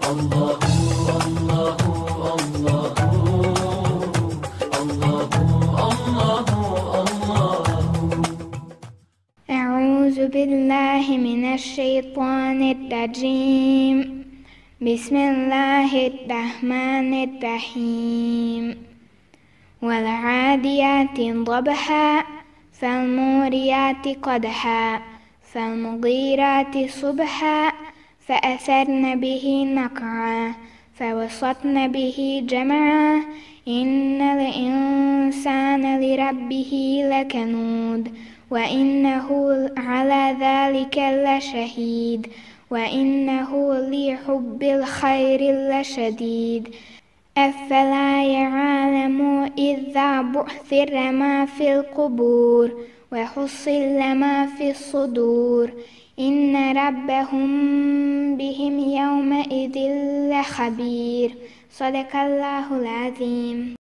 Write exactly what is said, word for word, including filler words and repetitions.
الله الله الله الله الله الله. أعوذ بالله من الشيطان الرجيم. بسم الله الرحمن الرحيم. والعاديات ضبحا فالموريات قدحا فالمغيرات صبحا فأثرن به نقعا فوسطن به جمعا إن الإنسان لربه لكنود وإنه على ذلك لشهيد وإنه لحب الخير لشديد. أفلا يعلم إذا بعثر ما في القبور وحصل ما في الصدور إن ربهم بهم يومئذ لخبير. صدق الله العظيم.